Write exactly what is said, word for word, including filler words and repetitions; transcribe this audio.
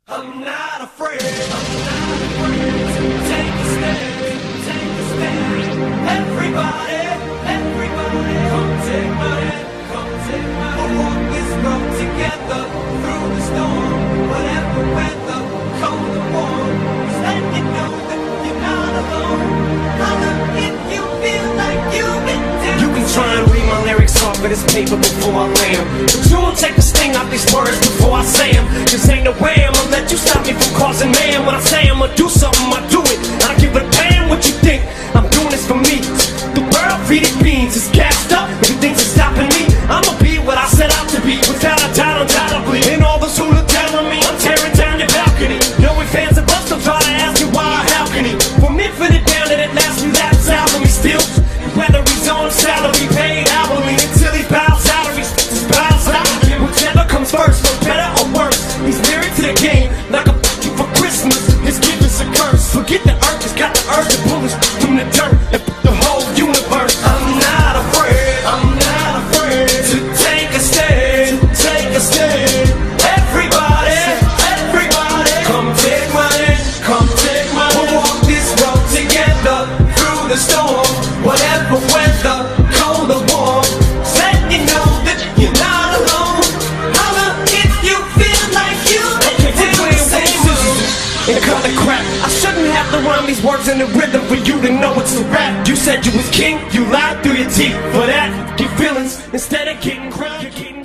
I'm not afraid, I'm not afraid to take a stand, take a stand. Everybody, everybody, come take my hand, come take my hand. We'll walk this road together through the storm, whatever weather, cold or warm. Just let you know that you're not alone. Holler if you feel like you've been down. You can try and read my lyrics off of this paper before I lay 'em, but you won't take the sting out these words before I say 'em. Cause ain't no way I'm gonna let you stop me from causing man. When I say I'm gonna do something, I do it. I don't give a damn what you think. I'm doing this for me. The world feeding beans is gassed up. If you think it's stopping me, I'ma be what I set out to be, without a doubt, undoubtedly. And all those who look down on me, I'm tearing down your balcony. Knowing fans of us don't try to ask you why, how can he? From infinite down to that last few laps out of me still. Whether he's on salary, paid hourly, until he bows out or he sticks his bows out. Whichever comes first, for better or worse, he's married to the game, like a f***ing for Christmas. His gift is a curse. Forget the earth, he's got the urge to pull us from the dirt and f*** the whole universe. I'm not afraid, I'm not afraid to take a stand, take a stand. Everybody, everybody, come take my hand, come take my hand. We'll walk this road together through the storm, whatever weather, cold or warm. Just let you know that you're not alone. Holler if you feel like you can do the same moves. And cut the crap, I shouldn't have to rhyme these words in the rhythm for you to know it's a rap. You said you was king, you lied through your teeth. For that, get feelings instead of getting crap, you're getting